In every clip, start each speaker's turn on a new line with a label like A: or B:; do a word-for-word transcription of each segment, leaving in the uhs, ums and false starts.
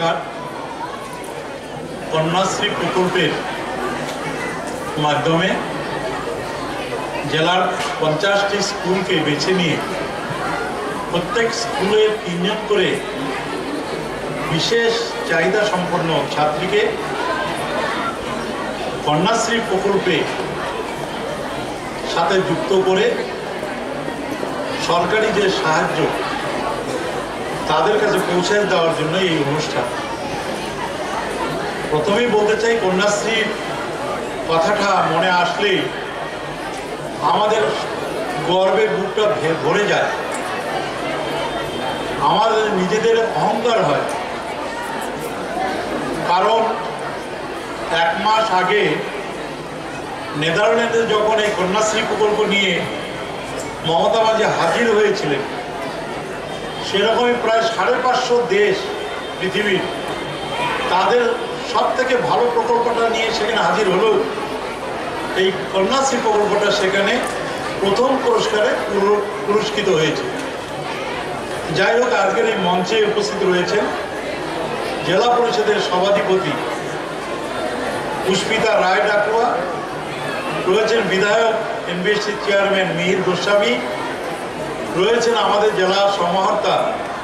A: নমস্কার। কন্যাশ্রী প্রকল্পের মাধ্যমে জেলার পঞ্চাশটি স্কুলকে বেছে নিয়ে প্রত্যেক স্কুলে তিনজন করে বিশেষ চাহিদা সম্পন্ন ছাত্রীকে কন্যাশ্রী প্রকল্পে সাথে যুক্ত করে সরকারি যে সাহায্য তাদের কাছে পৌঁছে দেওয়ার জন্য এই অনুষ্ঠান। প্রথমেই বলতে চাই, কন্যাশ্রীর কথাটা মনে আসলেই আমাদের গর্বের বুকটা ভরে যায়, আমাদের নিজেদের অহংকার হয়। কারণ এক মাস আগে নেদারল্যান্ডে যখন এই কন্যাশ্রী প্রকল্প নিয়ে মমতা মাঝি হাজির হয়েছিলেন, সেরকমই প্রায় সাড়ে পাঁচশো দেশ পৃথিবীর তাদের সব থেকে ভালো প্রকল্পটা নিয়ে সেখানে হাজির হলেও এই কন্যাশ্রী প্রকল্পটা সেখানে প্রথম পুরস্কারে পুরস্কৃত হয়েছে। যাই হোক, আজকের এই মঞ্চে উপস্থিত রয়েছেন জেলা পরিষদের সভাধিপতি পুষ্পিতা রায় ডাকুয়া, রয়েছেন বিধায়ক এনবিএসসির চেয়ারম্যান মিহির গোস্বামী, রয়েছেন আমাদের জেলা সমাহর্তা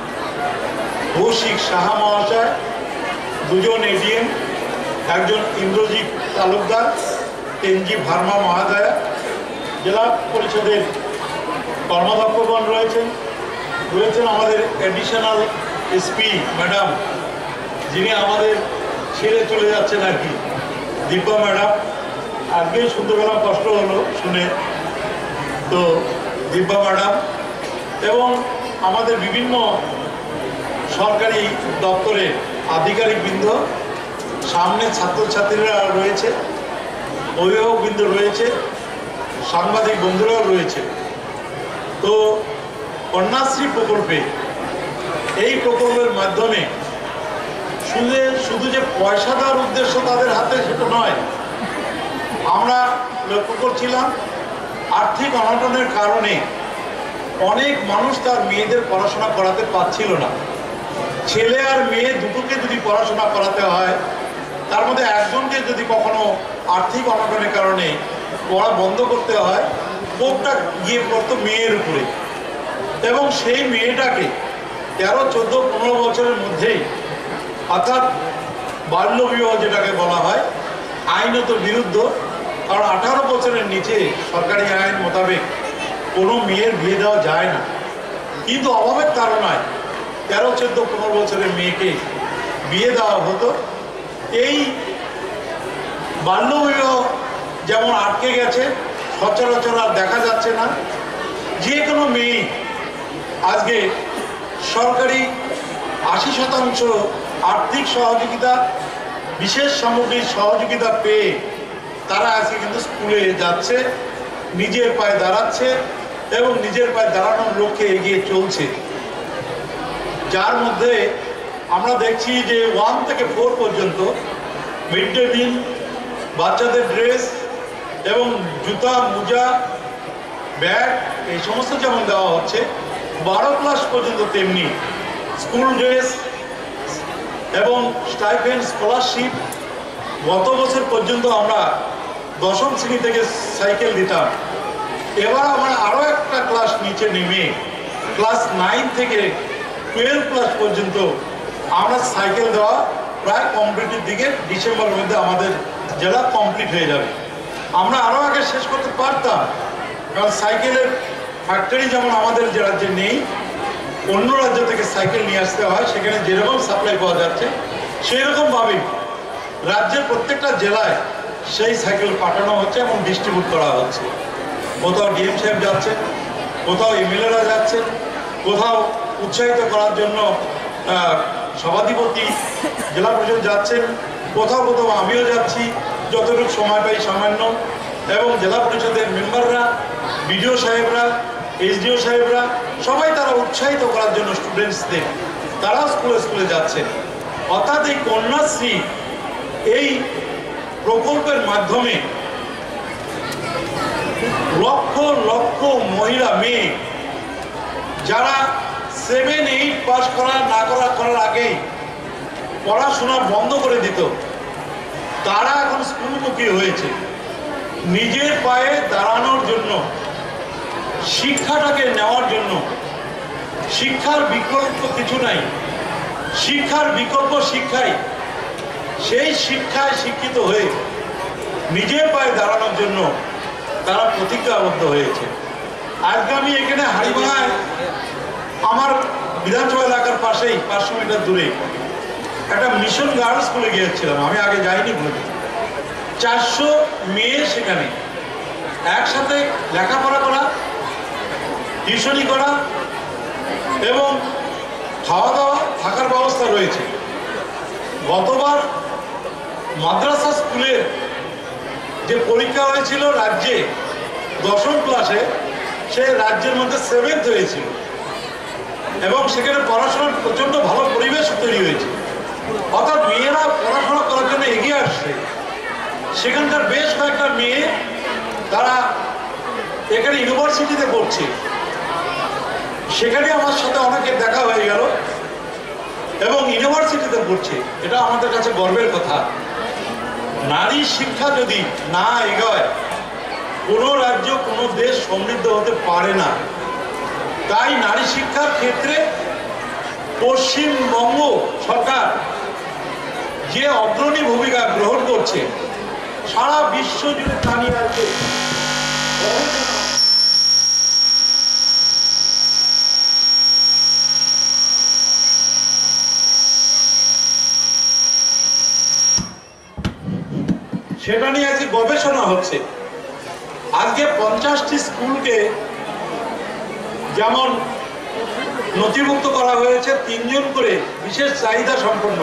A: কৌশিক সাহা মহাশয়, দুজন এডিএম, একজন ইন্দ্রজিৎ তালুকদার, এনজি ভার্মা মহাদয়া, জেলা পরিষদের কর্মাধ্যক্ষগণ রয়েছেন, রয়েছেন আমাদের অ্যাডিশনাল এসপি ম্যাডাম, যিনি আমাদের ছেড়ে চলে যাচ্ছেন আর কি, দিব্যা ম্যাডাম। আজকেই শুনতে পেলাম, কষ্ট হলো শুনে, তো দিব্যা ম্যাডাম এবং আমাদের বিভিন্ন সরকারি দপ্তরের আধিকারিকবৃন্দ, সামনে ছাত্রছাত্রীরা রয়েছে, অভিভাবকবৃন্দ রয়েছে, সাংবাদিক বন্ধুরাও রয়েছে। তো কন্যাশ্রী প্রকল্পে এই প্রকল্পের মাধ্যমে শুধু শুধু যে পয়সা দেওয়ার উদ্দেশ্য তাদের হাতে সেটা নয়। আমরা লক্ষ্য করছিলাম আর্থিক অনটনের কারণে অনেক মানুষ তার মেয়েদের পড়াশোনা করাতে পারছিল না। ছেলে আর মেয়ে দুটোকে যদি পড়াশোনা করাতে হয়, তার মধ্যে একজনকে যদি কখনো আর্থিক অনটনের কারণে পড়া বন্ধ করতে হয়, কোপটা গিয়ে পড়তো মেয়ের উপরে, এবং সেই মেয়েটাকে তেরো চোদ্দ পনেরো বছরের মধ্যেই, অর্থাৎ বাল্যবিবাহ যেটাকে বলা হয়, আইনত বিরুদ্ধ। কারণ আঠারো বছরের নিচে সরকারি আইন মোতাবেক কোনো মেয়ের বিয়ে দেওয়া যায় না, কিন্তু অভাবের তাড়নায় তেরো চোদ্দ পনেরো বছরের মেয়েকে বিয়ে দেওয়া হতো। এই বাল্যবিবাহ যেমন আটকে গেছে, সচরাচর আর দেখা যাচ্ছে না। যে কোনো মেয়ে আজকে সরকারি আশি শতাংশ আর্থিক সহযোগিতা, বিশেষ সামগ্রিক সহযোগিতা পেয়ে তারা আজকে কিন্তু স্কুলে যাচ্ছে, নিজের পায়ে দাঁড়াচ্ছে এবং নিজের পায়ে দাঁড়ানোর লক্ষ্যে এগিয়ে চলছে। যার মধ্যে আমরা দেখছি যে ওয়ান থেকে ফোর পর্যন্ত মিড ডে মিল, বাচ্চাদের ড্রেস এবং জুতা, মোজা, ব্যাগ, এই সমস্ত যেমন দেওয়া হচ্ছে, বারো ক্লাস পর্যন্ত তেমনি স্কুল ড্রেস এবং স্টাইপেন্ড, স্কলারশিপ। গত বছর পর্যন্ত আমরা দশম শ্রেণী থেকে সাইকেল দিতাম, এবার আমরা আরও একটা ক্লাস নিচে নেমে ক্লাস নাইন থেকে টুয়েলভ ক্লাস পর্যন্ত আমরা সাইকেল দেওয়া প্রায় কমপ্লিটের দিকে, ডিসেম্বরের মধ্যে আমাদের জেলা কমপ্লিট হয়ে যাবে। আমরা আরও আগে শেষ করতে পারতাম, কারণ সাইকেলের ফ্যাক্টরি যেমন আমাদের যে রাজ্যে নেই, অন্য রাজ্য থেকে সাইকেল নিয়ে আসতে হয়, সেখানে যেরকম সাপ্লাই পাওয়া যাচ্ছে সেরকমভাবেই রাজ্যের প্রত্যেকটা জেলায় সেই সাইকেল পাঠানো হচ্ছে এবং ডিস্ট্রিবিউট করা হচ্ছে। কোথাও ডিএম সাহেব যাচ্ছে, কোথাও এমএলএরা যাচ্ছে, কোথাও উৎসাহিত করার জন্য সভাধিপতি জেলা পরিষদ যাচ্ছেন, কোথাও কোথাও আমিও যাচ্ছি যতটুকু সময় পাই সামান্য, এবং জেলা পরিষদের মেম্বাররা, বিডিও সাহেবরা, এসডিও সাহেবরা সবাই তারা উৎসাহিত করার জন্য স্টুডেন্টসদের তারা স্কুলে স্কুলে যাচ্ছে। অর্থাৎ এই কন্যাশ্রী এই প্রকল্পের মাধ্যমে লক্ষ লক্ষ মহিলা, মেয়ে যারা সেভেন এইট পাস করা না করা করার আগেই পড়াশোনা বন্ধ করে দিত, তারা এখন স্কুলমুখী হয়েছে। নিজের পায়ে দাঁড়ানোর জন্য, শিক্ষাটাকে নেওয়ার জন্য। শিক্ষার বিকল্প কিছু নাই, শিক্ষার বিকল্প শিক্ষাই। সেই শিক্ষায় শিক্ষিত হয়ে নিজের পায়ে দাঁড়ানোর জন্য তারা প্রতিজ্ঞাবদ্ধ হয়েছে। আজকে আমি এখানে হাড়িভাঙায় আমার বিধানসভা এলাকার পাশেই পাঁচশো মিটার দূরে একটা মিশন গার্লস স্কুলে গিয়েছিলাম। আমি আগে যাইনি বলে। চারশো মেয়ে সেখানে একসাথে লেখাপড়া করা, টিউশনি করা এবং খাওয়া দাওয়া থাকার ব্যবস্থা রয়েছে। গতবার মাদ্রাসা স্কুলের যে পরীক্ষা হয়েছিল রাজ্যে দশম ক্লাসে, সে রাজ্যের মধ্যে সেভেন্থ হয়েছিল এবং সেখানে পড়াশোনার প্রচণ্ড ভালো পরিবেশ তৈরি হয়েছে। অর্থাৎ মেয়েরা পড়াশোনা করার জন্য এগিয়ে আসছে। সেখানকার বেশ কয়েকটা মেয়ে তারা এখানে ইউনিভার্সিটিতে পড়ছে। সেখানে আমার সাথে অনেকের দেখা হয়ে গেল এবং ইউনিভার্সিটিতে পড়ছে। এটা আমাদের কাছে গর্বের কথা। নারী শিক্ষা যদি না এগোয়, কোনো রাজ্য কোনো দেশ সমৃদ্ধ হতে পারে না। তাই নারী শিক্ষার ক্ষেত্রে পশ্চিমবঙ্গ সরকার যে অগ্রণী ভূমিকা গ্রহণ করছে, সারা বিশ্ব জুড়ে তা নিয়ে আছে। সেটা নিয়ে আজকে গবেষণা হচ্ছে। আজকে পঞ্চাশটি স্কুলকে যেমন নথিভুক্ত করা হয়েছে, তিনজন করে বিশেষ চাহিদা সম্পন্ন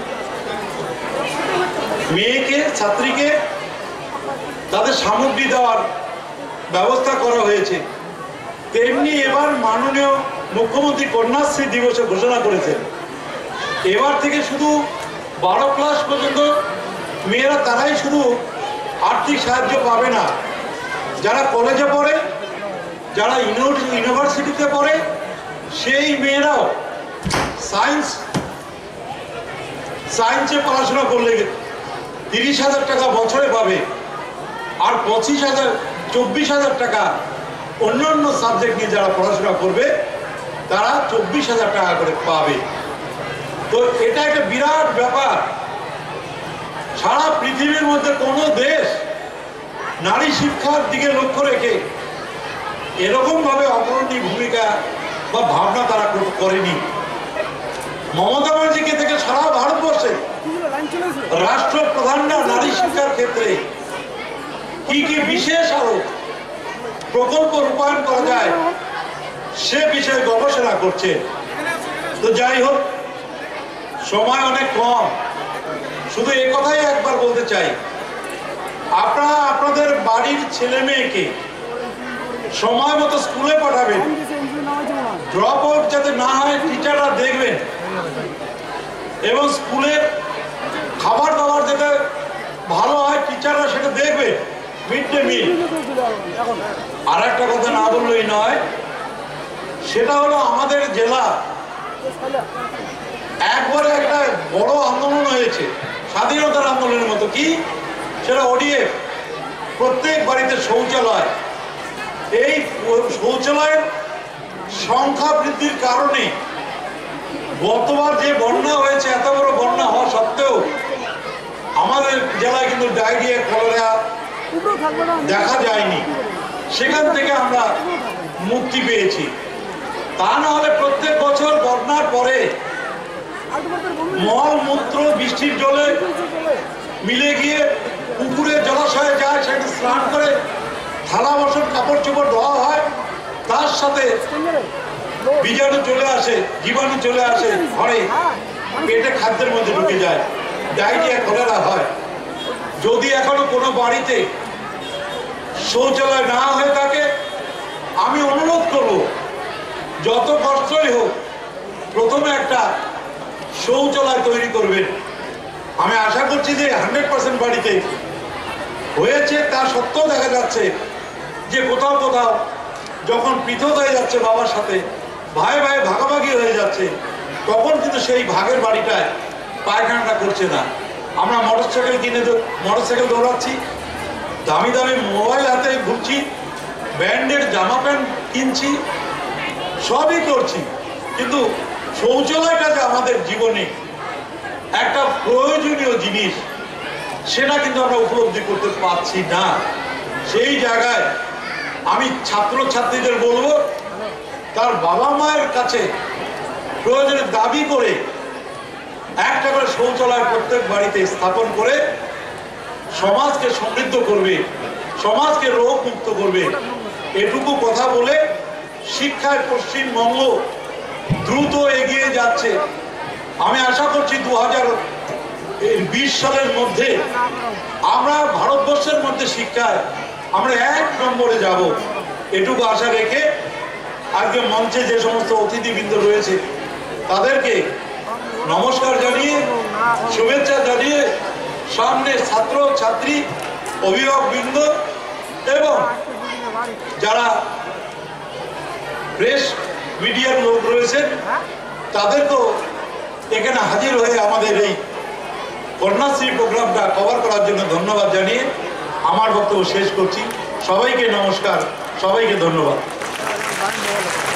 A: মেয়েকে, ছাত্রীকে তাদের সামগ্রী দেওয়ার ব্যবস্থা করা হয়েছে। তেমনি এবার মাননীয় মুখ্যমন্ত্রী কন্যাশ্রী দিবসে ঘোষণা করেছেন, এবার থেকে শুধু বারো ক্লাস পর্যন্ত মেয়েরা তারাই শুধু আর্থিক সাহায্য পাবে না, যারা কলেজে পড়ে, যারা ইউনিভার্সিটিতে পড়ে, সেই মেয়েরাও সায়েন্স সায়েন্সে পড়াশোনা করলে তিরিশ হাজার টাকা বছরে পাবে, আর পঁচিশ হাজার চব্বিশ হাজার টাকা অন্যান্য সাবজেক্ট নিয়ে যারা পড়াশোনা করবে তারা চব্বিশ হাজার টাকা করে পাবে। তো এটা একটা বিরাট ব্যাপার। সারা পৃথিবীর মধ্যে কোনো দেশ নারী শিক্ষার দিকে লক্ষ্য রেখে এরকম ভাবে অগ্রণী ভূমিকা বা ভাবনা তারা করেনি। মমতা ব্যানার্জিকে থেকে সারা ভারতবর্ষে রাষ্ট্রপ্রধানরা নারী শিক্ষার ক্ষেত্রে কি কি বিশেষ আরো প্রকল্প রূপায়ণ করা যায় সে বিষয়ে গবেষণা করছে। তো যাই হোক, সময় অনেক কম, শুধু এ কথাই একবার বলতে চাই, আপনারা আপনাদের বাড়ির ছেলে মেয়েকে সময় মতো স্কুলে পাঠাবেন, ড্রপ আউট যাতে না হয় টিচাররা দেখবেন, এবং স্কুলের খাবার দাবার যাতে ভালো হয় টিচাররা সেটা দেখবে, মিড ডে মিল। আর একটা কথা না বললেই নয়, সেটা হলো আমাদের জেলা একবারে একটা বড় আন্দোলন হয়েছে, স্বাধীনতার আন্দোলনের মতো। কি সেটা ওডিএফ, প্রত্যেক বাড়িতে শৌচালয়। এই শৌচালয়ের সংখ্যা বৃদ্ধির কারণে গতবার যে বন্যা হয়েছে, এত বড় বন্যা হওয়া সত্ত্বেও আমাদের জেলায় কিন্তু ডায়রিয়া, কলেরা দেখা যায়নি। সেখান থেকে আমরা মুক্তি পেয়েছি। তা না হলে প্রত্যেক বছর বন্যার পরে মল মূত্র বৃষ্টির জলে মিলে গিয়ে পুকুরে জলাশয়ে যায়, সেটা স্নান করে থালা বাসন কাপড় চোপড় ধোয়া হয়, তার সাথে বীজাণু চলে আসে, জীবাণু চলে আসে ঘরে, পেটে খাদ্যের মধ্যে ঢুকে যায়, ডায়রিয়া, কলেরা হয়। যদি এখনো কোনো বাড়িতে শৌচালয় না হয়ে থাকে, আমি অনুরোধ করব যত কষ্টই হোক প্রথমে একটা শৌচালয় তৈরি করবেন। আমি আশা করছি যে হান্ড্রেড পার্সেন্ট বাড়িতে হয়েছে, তা সত্ত্বেও দেখা যাচ্ছে যে কোথাও কোথাও যখন পৃথক হয়ে যাচ্ছে বাবার সাথে, ভাই ভাই ভাগাভাগি হয়ে যাচ্ছে, তখন কিন্তু সেই ভাগের বাড়িটায় পায়খানাটা করছে না। আমরা মোটরসাইকেল কিনে মোটরসাইকেল দৌড়াচ্ছি, দামি দামি মোবাইল হাতে ঘুরছি, ব্র্যান্ডের জামা প্যান্ট কিনছি, সবই করছি, কিন্তু শৌচালয়টা যে আমাদের জীবনে একটা প্রয়োজনীয় জিনিস সেটা কিন্তু আমরা উপলব্ধি করতে পারছি না। সেই জায়গায় আমি ছাত্রছাত্রীদের বলবো, তার বাবা মায়ের কাছে প্রয়োজনে দাবি করে একটা করে শৌচালয় প্রত্যেক বাড়িতে স্থাপন করে সমাজকে সমৃদ্ধ করবে, সমাজকে রোগ মুক্ত করবে। এটুকু কথা বলে শিক্ষায় পশ্চিমবঙ্গ দ্রুত এগিয়ে যাচ্ছে। আমি আশা করছি দু হাজার বিশ সালের মধ্যে আমরা ভারতবর্ষের মধ্যে শিক্ষায় আমরা এক নম্বরে যাব, এটুকু আশা রেখে আজকে মঞ্চে যে সমস্ত অতিথিবৃন্দ রয়েছে তাদেরকে নমস্কার জানিয়ে, শুভেচ্ছা জানিয়ে, সামনে ছাত্র ছাত্রী, অভিভাবকবৃন্দ এবং যারা প্রেস মিডিয়ার লোক রয়েছেন তাদেরকেও এখানে হাজির হয়ে আমাদের এই কন্যাশ্রী প্রোগ্রামটা কভার করার জন্য ধন্যবাদ জানিয়ে আমার বক্তব্য শেষ করছি। সবাইকে নমস্কার, সবাইকে ধন্যবাদ।